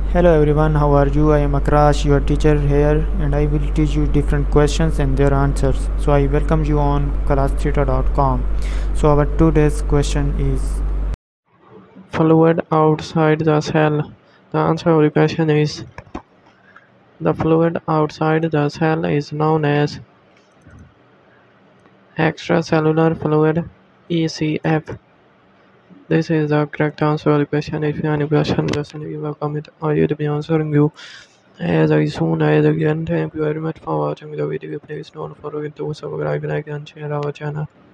Hello everyone, how are you? I am Akrash, your teacher here, and I will teach you different questions and their answers. So I welcome you on classtheta.com. So our today's question is Fluid outside the cell. The answer of the question is the fluid outside the cell is known as extracellular fluid ECF. This is the correct answer of the question. If you have any question, just leave a comment. I will be answering you as soon as again. Thank you very much for watching the video. Please don't forget to subscribe, like, and share our channel.